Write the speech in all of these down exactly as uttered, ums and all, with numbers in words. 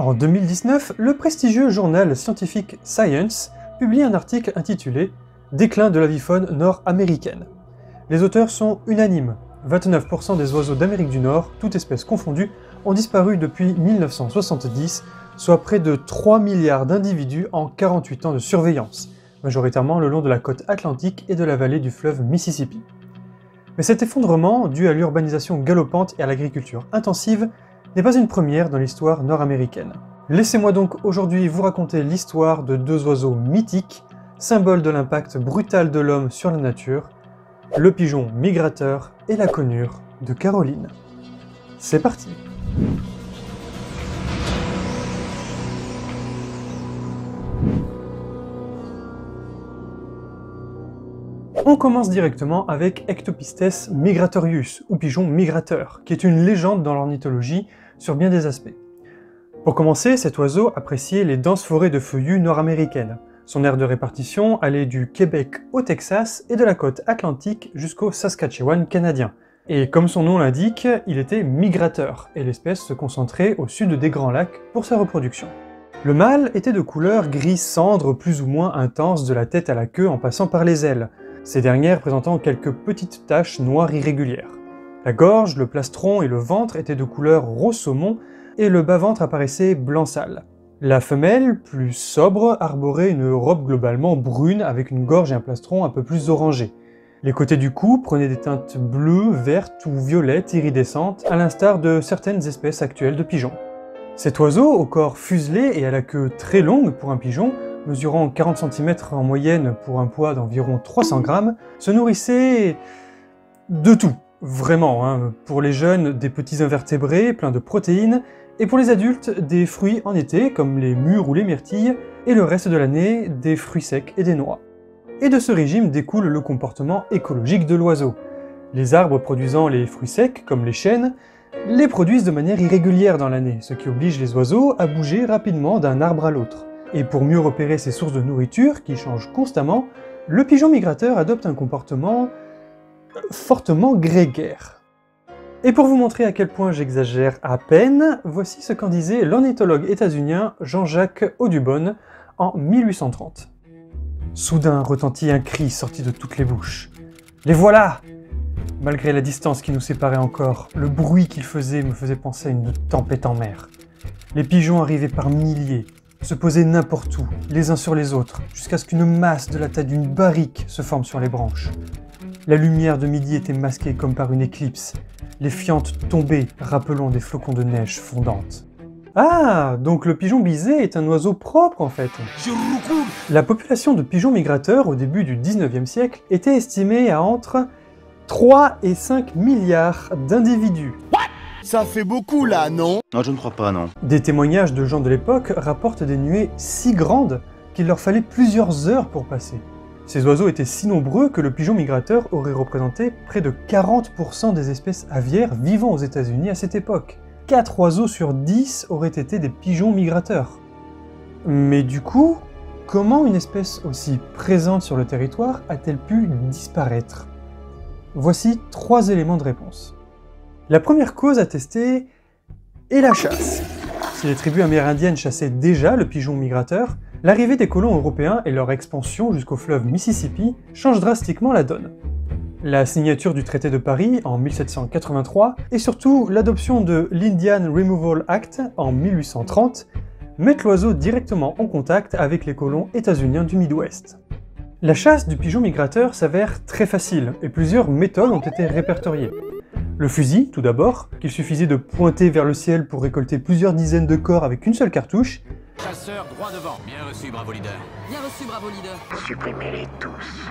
En deux mille dix-neuf, le prestigieux journal scientifique Science publie un article intitulé « Déclin de l'avifaune nord-américaine ». Les auteurs sont unanimes. vingt-neuf pour cent des oiseaux d'Amérique du Nord, toutes espèces confondues, ont disparu depuis mille neuf cent soixante-dix, soit près de trois milliards d'individus en quarante-huit ans de surveillance, majoritairement le long de la côte atlantique et de la vallée du fleuve Mississippi. Mais cet effondrement, dû à l'urbanisation galopante et à l'agriculture intensive, n'est pas une première dans l'histoire nord-américaine. Laissez-moi donc aujourd'hui vous raconter l'histoire de deux oiseaux mythiques, symboles de l'impact brutal de l'homme sur la nature, le pigeon migrateur et la conure de Caroline. C'est parti! On commence directement avec Ectopistes migratorius, ou pigeon migrateur, qui est une légende dans l'ornithologie sur bien des aspects. Pour commencer, cet oiseau appréciait les denses forêts de feuillus nord-américaines. Son aire de répartition allait du Québec au Texas et de la côte atlantique jusqu'au Saskatchewan canadien. Et comme son nom l'indique, il était migrateur, et l'espèce se concentrait au sud des Grands Lacs pour sa reproduction. Le mâle était de couleur gris cendre plus ou moins intense de la tête à la queue en passant par les ailes, ces dernières présentant quelques petites taches noires irrégulières. La gorge, le plastron et le ventre étaient de couleur rose saumon, et le bas-ventre apparaissait blanc sale. La femelle, plus sobre, arborait une robe globalement brune avec une gorge et un plastron un peu plus orangés. Les côtés du cou prenaient des teintes bleues, vertes ou violettes iridescentes, à l'instar de certaines espèces actuelles de pigeons. Cet oiseau, au corps fuselé et à la queue très longue pour un pigeon, mesurant quarante centimètres en moyenne pour un poids d'environ trois cents grammes, se nourrissait de tout, vraiment. Hein. Pour les jeunes, des petits invertébrés pleins de protéines, et pour les adultes, des fruits en été, comme les mûres ou les myrtilles, et le reste de l'année, des fruits secs et des noix. Et de ce régime découle le comportement écologique de l'oiseau. Les arbres produisant les fruits secs, comme les chênes, les produisent de manière irrégulière dans l'année, ce qui oblige les oiseaux à bouger rapidement d'un arbre à l'autre. Et pour mieux repérer ses sources de nourriture, qui changent constamment, le pigeon migrateur adopte un comportement fortement grégaire. Et pour vous montrer à quel point j'exagère à peine, voici ce qu'en disait l'ornithologue états-unien Jean-Jacques Audubon en mille huit cent trente. Soudain retentit un cri sorti de toutes les bouches. « Les voilà !» Malgré la distance qui nous séparait encore, le bruit qu'ils faisaient me faisait penser à une tempête en mer. Les pigeons arrivaient par milliers, se posaient n'importe où, les uns sur les autres, jusqu'à ce qu'une masse de la taille d'une barrique se forme sur les branches. La lumière de midi était masquée comme par une éclipse. Les fientes tombaient, rappelant des flocons de neige fondantes. Ah, donc le pigeon bisé est un oiseau propre en fait. La population de pigeons migrateurs au début du dix-neuvième siècle était estimée à entre trois et cinq milliards d'individus. Ça fait beaucoup là, non? Non, je ne crois pas, non. Des témoignages de gens de l'époque rapportent des nuées si grandes qu'il leur fallait plusieurs heures pour passer. Ces oiseaux étaient si nombreux que le pigeon migrateur aurait représenté près de quarante pour cent des espèces aviaires vivant aux États-Unis à cette époque. quatre oiseaux sur dix auraient été des pigeons migrateurs. Mais du coup, comment une espèce aussi présente sur le territoire a-t-elle pu disparaître? Voici trois éléments de réponse. La première cause attestée est la chasse. Si les tribus amérindiennes chassaient déjà le pigeon migrateur, l'arrivée des colons européens et leur expansion jusqu'au fleuve Mississippi change drastiquement la donne. La signature du traité de Paris en mille sept cent quatre-vingt-trois et surtout l'adoption de l'Indian Removal Act en mille huit cent trente mettent l'oiseau directement en contact avec les colons états-uniens du Midwest. La chasse du pigeon migrateur s'avère très facile et plusieurs méthodes ont été répertoriées. Le fusil, tout d'abord, qu'il suffisait de pointer vers le ciel pour récolter plusieurs dizaines de corps avec une seule cartouche. Chasseur droit devant. Bien reçu, bravo leader. Bien reçu, bravo leader. Supprimez-les tous.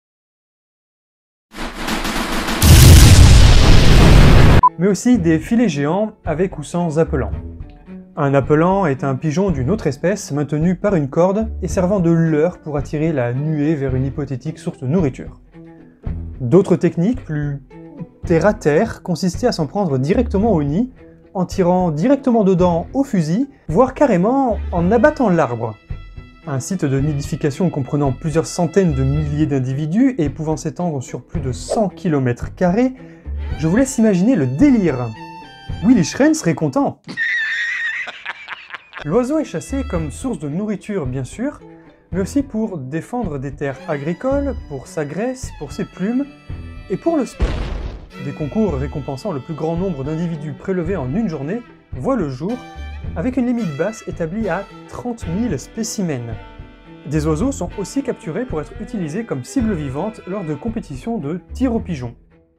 Mais aussi des filets géants avec ou sans appelant. Un appelant est un pigeon d'une autre espèce maintenu par une corde et servant de leurre pour attirer la nuée vers une hypothétique source de nourriture. D'autres techniques, plus terre-à-terre, consistaient à s'en prendre directement au nid, en tirant directement dedans au fusil, voire carrément en abattant l'arbre. Un site de nidification comprenant plusieurs centaines de milliers d'individus et pouvant s'étendre sur plus de cent kilomètres carrés, je vous laisse imaginer le délire. Willy Schren serait content. L'oiseau est chassé comme source de nourriture bien sûr, mais aussi pour défendre des terres agricoles, pour sa graisse, pour ses plumes, et pour le sport. Des concours récompensant le plus grand nombre d'individus prélevés en une journée voient le jour, avec une limite basse établie à trente mille spécimens. Des oiseaux sont aussi capturés pour être utilisés comme cible vivante lors de compétitions de tir aux pigeons.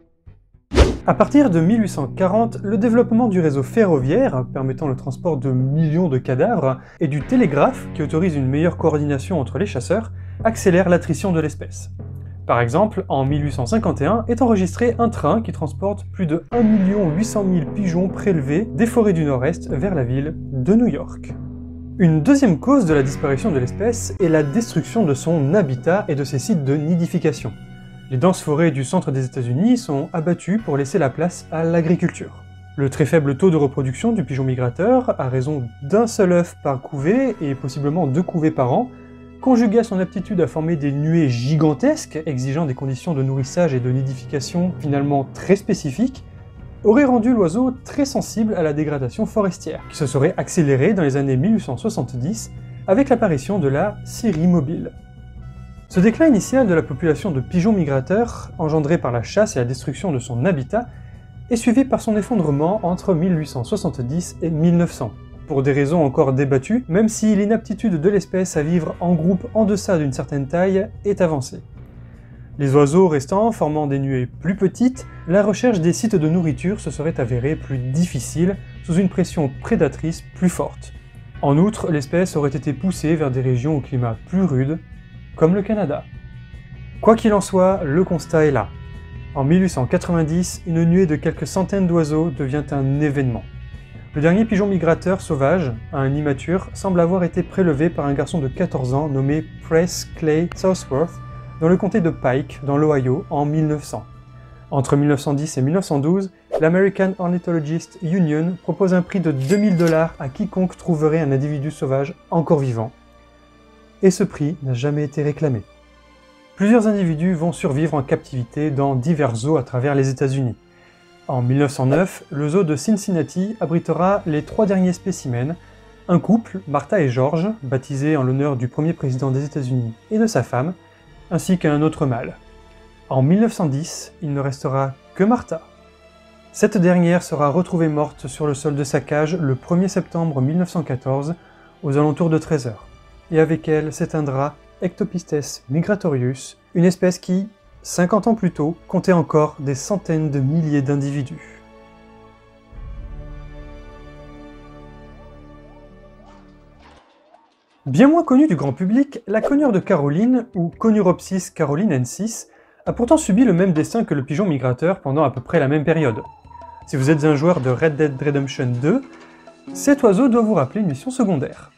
À partir de mille huit cent quarante, le développement du réseau ferroviaire, permettant le transport de millions de cadavres, et du télégraphe, qui autorise une meilleure coordination entre les chasseurs, accélère l'attrition de l'espèce. Par exemple, en mille huit cent cinquante et un est enregistré un train qui transporte plus de un million huit cent mille pigeons prélevés des forêts du Nord-Est vers la ville de New York. Une deuxième cause de la disparition de l'espèce est la destruction de son habitat et de ses sites de nidification. Les denses forêts du centre des États-Unis sont abattues pour laisser la place à l'agriculture. Le très faible taux de reproduction du pigeon migrateur, à raison d'un seul œuf par couvée et possiblement deux couvées par an, conjugué à son aptitude à former des nuées gigantesques, exigeant des conditions de nourrissage et de nidification finalement très spécifiques, aurait rendu l'oiseau très sensible à la dégradation forestière, qui se serait accélérée dans les années mille huit cent soixante-dix avec l'apparition de la scierie mobile. Ce déclin initial de la population de pigeons migrateurs, engendré par la chasse et la destruction de son habitat, est suivi par son effondrement entre mille huit cent soixante-dix et mille neuf cents, pour des raisons encore débattues, même si l'inaptitude de l'espèce à vivre en groupe en deçà d'une certaine taille est avancée. Les oiseaux restants formant des nuées plus petites, la recherche des sites de nourriture se serait avérée plus difficile sous une pression prédatrice plus forte. En outre, l'espèce aurait été poussée vers des régions au climat plus rude, comme le Canada. Quoi qu'il en soit, le constat est là. En mille huit cent quatre-vingt-dix, une nuée de quelques centaines d'oiseaux devient un événement. Le dernier pigeon migrateur sauvage, un immature, semble avoir été prélevé par un garçon de quatorze ans nommé Press Clay Southworth dans le comté de Pike, dans l'Ohio, en mille neuf cents. Entre mille neuf cent dix et mille neuf cent douze, l'American Ornithologist Union propose un prix de deux mille dollars à quiconque trouverait un individu sauvage encore vivant. Et ce prix n'a jamais été réclamé. Plusieurs individus vont survivre en captivité dans divers zoos à travers les États-Unis. En mille neuf cent neuf, le zoo de Cincinnati abritera les trois derniers spécimens, un couple, Martha et George, baptisé en l'honneur du premier président des États-Unis et de sa femme, ainsi qu'un autre mâle. En mille neuf cent dix, il ne restera que Martha. Cette dernière sera retrouvée morte sur le sol de sa cage le premier septembre mille neuf cent quatorze, aux alentours de treize heures. Et avec elle s'éteindra Ectopistes migratorius, une espèce qui, cinquante ans plus tôt, comptait encore des centaines de milliers d'individus. Bien moins connue du grand public, la conure de Caroline, ou Conuropsis carolinensis, a pourtant subi le même destin que le pigeon migrateur pendant à peu près la même période. Si vous êtes un joueur de Red Dead Redemption deux, cet oiseau doit vous rappeler une mission secondaire.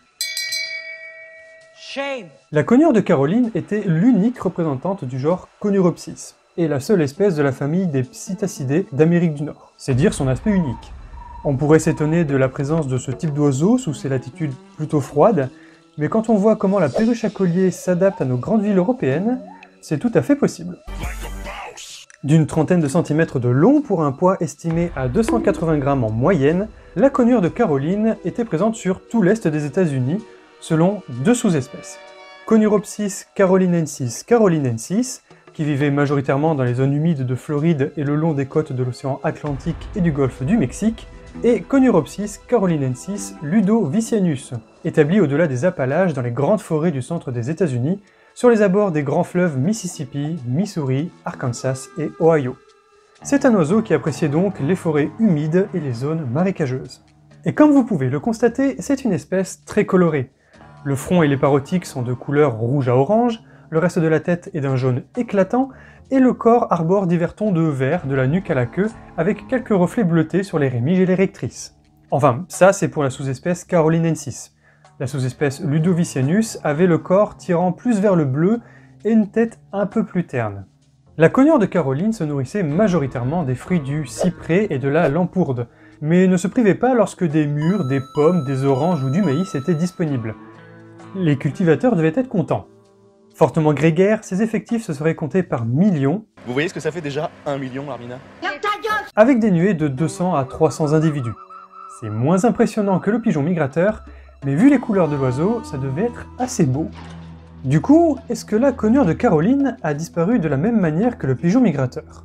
Shame. La conure de Caroline était l'unique représentante du genre Conuropsis, et la seule espèce de la famille des Psittacidés d'Amérique du Nord. C'est dire son aspect unique. On pourrait s'étonner de la présence de ce type d'oiseau sous ces latitudes plutôt froides, mais quand on voit comment la perruche à collier s'adapte à nos grandes villes européennes, c'est tout à fait possible. D'une trentaine de centimètres de long pour un poids estimé à deux cent quatre-vingts grammes en moyenne, la conure de Caroline était présente sur tout l'est des États-Unis, selon deux sous-espèces. Conuropsis carolinensis carolinensis, qui vivait majoritairement dans les zones humides de Floride et le long des côtes de l'océan Atlantique et du golfe du Mexique, et Conuropsis carolinensis ludovicianus, établi au-delà des Appalaches dans les grandes forêts du centre des États-Unis, sur les abords des grands fleuves Mississippi, Missouri, Arkansas et Ohio. C'est un oiseau qui appréciait donc les forêts humides et les zones marécageuses. Et comme vous pouvez le constater, c'est une espèce très colorée. Le front et les parotiques sont de couleur rouge à orange, le reste de la tête est d'un jaune éclatant, et le corps arbore divers tons de vert de la nuque à la queue, avec quelques reflets bleutés sur les rémiges et les rectrices. Enfin, ça c'est pour la sous-espèce carolinensis. La sous-espèce ludovicianus avait le corps tirant plus vers le bleu et une tête un peu plus terne. La conure de Caroline se nourrissait majoritairement des fruits du cyprès et de la lampourde, mais ne se privait pas lorsque des mûres, des pommes, des oranges ou du maïs étaient disponibles. Les cultivateurs devaient être contents. Fortement grégaires, ses effectifs se seraient comptés par millions. Vous voyez ce que ça fait déjà un million, Armina? Avec des nuées de deux cents à trois cents individus. C'est moins impressionnant que le pigeon migrateur, mais vu les couleurs de l'oiseau, ça devait être assez beau. Du coup, est-ce que la conure de Caroline a disparu de la même manière que le pigeon migrateur?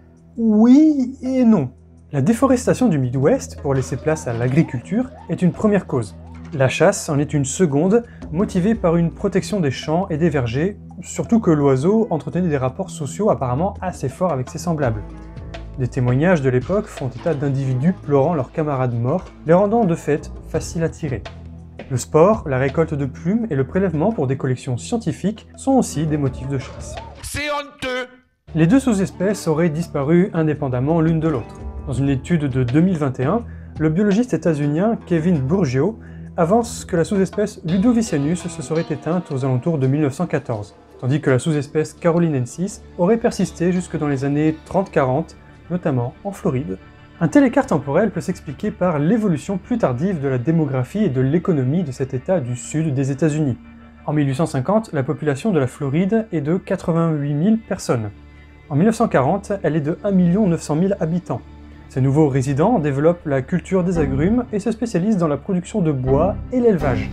Oui et non. La déforestation du Midwest pour laisser place à l'agriculture est une première cause. La chasse en est une seconde, motivée par une protection des champs et des vergers, surtout que l'oiseau entretenait des rapports sociaux apparemment assez forts avec ses semblables. Des témoignages de l'époque font état d'individus pleurant leurs camarades morts, les rendant de fait faciles à tirer. Le sport, la récolte de plumes et le prélèvement pour des collections scientifiques sont aussi des motifs de chasse. C'est honteux! Les deux sous-espèces auraient disparu indépendamment l'une de l'autre. Dans une étude de deux mille vingt et un, le biologiste états-unien Kevin Burgio avance que la sous-espèce Ludovicianus se serait éteinte aux alentours de mille neuf cent quatorze, tandis que la sous-espèce carolinensis aurait persisté jusque dans les années trente quarante, notamment en Floride. Un tel écart temporel peut s'expliquer par l'évolution plus tardive de la démographie et de l'économie de cet état du sud des États-Unis. En mille huit cent cinquante, la population de la Floride est de quatre-vingt-huit mille personnes. En mille neuf cent quarante, elle est de un million neuf cent mille habitants. Ces nouveaux résidents développent la culture des agrumes et se spécialisent dans la production de bois et l'élevage.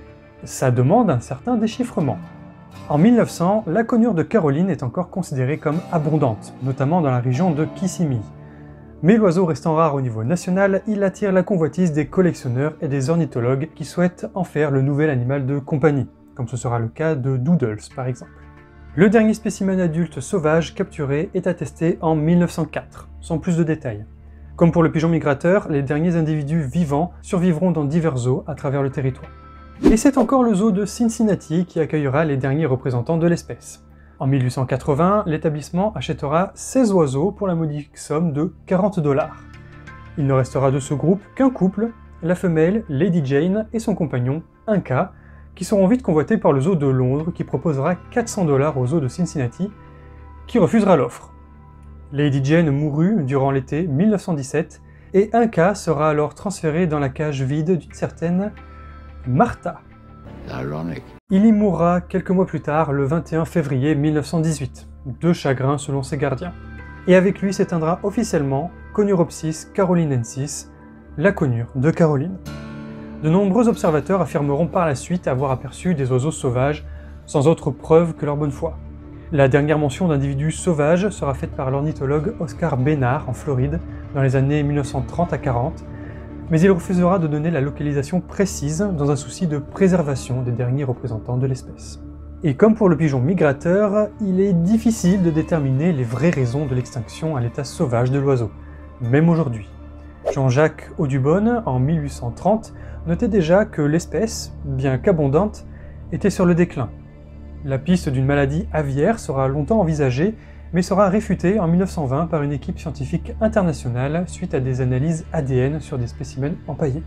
Ça demande un certain déchiffrement. En mille neuf cents, la conure de Caroline est encore considérée comme abondante, notamment dans la région de Kissimmee. Mais l'oiseau restant rare au niveau national, il attire la convoitise des collectionneurs et des ornithologues qui souhaitent en faire le nouvel animal de compagnie, comme ce sera le cas de Doodles par exemple. Le dernier spécimen adulte sauvage capturé est attesté en mille neuf cent quatre, sans plus de détails. Comme pour le pigeon migrateur, les derniers individus vivants survivront dans divers zoos à travers le territoire. Et c'est encore le zoo de Cincinnati qui accueillera les derniers représentants de l'espèce. En mille huit cent quatre-vingts, l'établissement achètera seize oiseaux pour la modique somme de quarante dollars. Il ne restera de ce groupe qu'un couple, la femelle Lady Jane et son compagnon Inca, qui seront vite convoités par le zoo de Londres qui proposera quatre cents dollars au zoo de Cincinnati, qui refusera l'offre. Lady Jane mourut durant l'été mille neuf cent dix-sept et Inca sera alors transféré dans la cage vide d'une certaine Martha. Ironique. Il y mourra quelques mois plus tard, le vingt et un février mille neuf cent dix-huit, de chagrin selon ses gardiens. Et avec lui s'éteindra officiellement Conuropsis carolinensis, la conure de Caroline. De nombreux observateurs affirmeront par la suite avoir aperçu des oiseaux sauvages, sans autre preuve que leur bonne foi. La dernière mention d'individus sauvages sera faite par l'ornithologue Oscar Bénard en Floride dans les années mille neuf cent trente à quarante, mais il refusera de donner la localisation précise dans un souci de préservation des derniers représentants de l'espèce. Et comme pour le pigeon migrateur, il est difficile de déterminer les vraies raisons de l'extinction à l'état sauvage de l'oiseau, même aujourd'hui. Jean-Jacques Audubon, en mille huit cent trente, notait déjà que l'espèce, bien qu'abondante, était sur le déclin. La piste d'une maladie aviaire sera longtemps envisagée, mais sera réfutée en mille neuf cent vingt par une équipe scientifique internationale suite à des analyses A D N sur des spécimens empaillés.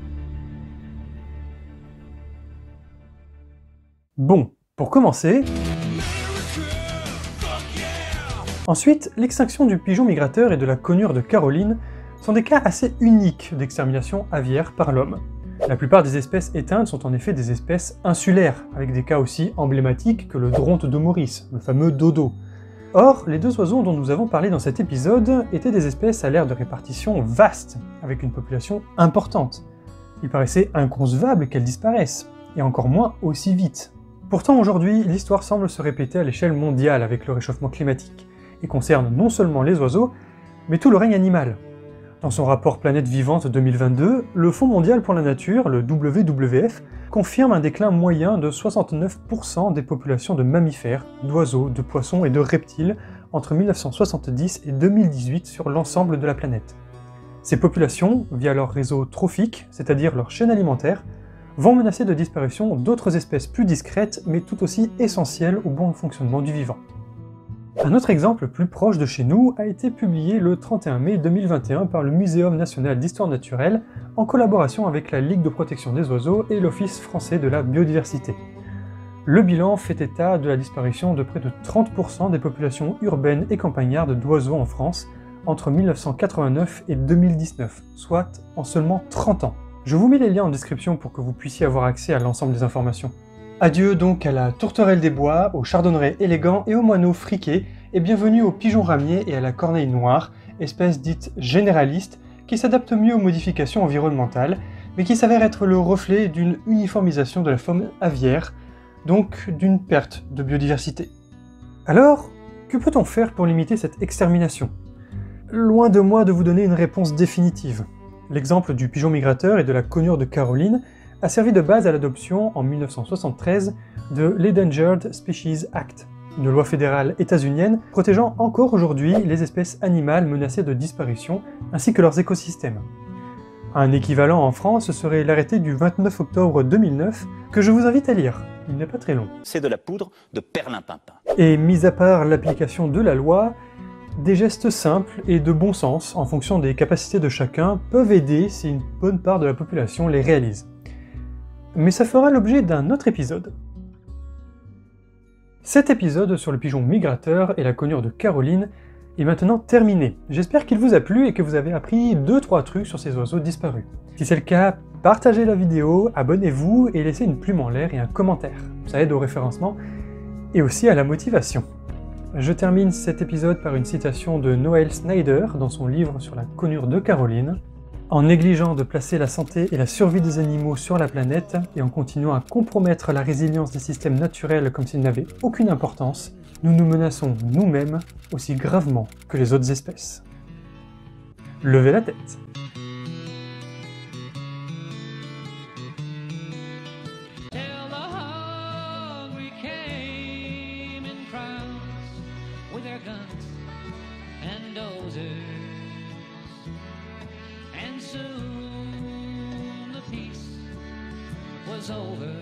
Bon, pour commencer... Ensuite, l'extinction du pigeon migrateur et de la conure de Caroline sont des cas assez uniques d'extermination aviaire par l'homme. La plupart des espèces éteintes sont en effet des espèces insulaires, avec des cas aussi emblématiques que le dronte de Maurice, le fameux dodo. Or, les deux oiseaux dont nous avons parlé dans cet épisode étaient des espèces à l'aire de répartition vaste, avec une population importante. Il paraissait inconcevable qu'elles disparaissent, et encore moins aussi vite. Pourtant aujourd'hui, l'histoire semble se répéter à l'échelle mondiale avec le réchauffement climatique, et concerne non seulement les oiseaux, mais tout le règne animal. Dans son rapport Planète Vivante deux mille vingt-deux, le Fonds mondial pour la nature, le W W F, confirme un déclin moyen de soixante-neuf pour cent des populations de mammifères, d'oiseaux, de poissons et de reptiles entre mille neuf cent soixante-dix et deux mille dix-huit sur l'ensemble de la planète. Ces populations, via leur réseau trophique, c'est-à-dire leur chaîne alimentaire, vont menacer de disparition d'autres espèces plus discrètes mais tout aussi essentielles au bon fonctionnement du vivant. Un autre exemple plus proche de chez nous a été publié le trente et un mai deux mille vingt et un par le Muséum national d'histoire naturelle en collaboration avec la Ligue de protection des oiseaux et l'Office français de la biodiversité. Le bilan fait état de la disparition de près de trente pour cent des populations urbaines et campagnardes d'oiseaux en France entre mille neuf cent quatre-vingt-neuf et deux mille dix-neuf, soit en seulement trente ans. Je vous mets les liens en description pour que vous puissiez avoir accès à l'ensemble des informations. Adieu donc à la tourterelle des bois, au chardonneret élégant et au moineau friqué, et bienvenue au pigeon ramier et à la corneille noire, espèce dite généraliste qui s'adapte mieux aux modifications environnementales, mais qui s'avère être le reflet d'une uniformisation de la faune aviaire, donc d'une perte de biodiversité. Alors, que peut-on faire pour limiter cette extermination? Loin de moi de vous donner une réponse définitive. L'exemple du pigeon migrateur et de la conure de Caroline a servi de base à l'adoption en mille neuf cent soixante-treize de l'Endangered Species Act, une loi fédérale états-unienne protégeant encore aujourd'hui les espèces animales menacées de disparition ainsi que leurs écosystèmes. Un équivalent en France serait l'arrêté du vingt-neuf octobre deux mille neuf que je vous invite à lire, il n'est pas très long. C'est de la poudre de perlimpinpin. Et mis à part l'application de la loi, des gestes simples et de bon sens, en fonction des capacités de chacun, peuvent aider si une bonne part de la population les réalise. Mais ça fera l'objet d'un autre épisode. Cet épisode sur le pigeon migrateur et la conure de Caroline est maintenant terminé. J'espère qu'il vous a plu et que vous avez appris deux trois trucs sur ces oiseaux disparus. Si c'est le cas, partagez la vidéo, abonnez-vous et laissez une plume en l'air et un commentaire. Ça aide au référencement et aussi à la motivation. Je termine cet épisode par une citation de Noel Snyder dans son livre sur la conure de Caroline. En négligeant de placer la santé et la survie des animaux sur la planète, et en continuant à compromettre la résilience des systèmes naturels comme s'ils n'avaient aucune importance, nous nous menaçons nous-mêmes aussi gravement que les autres espèces. Levez la tête! With their guns and dozers, and soon the peace was over.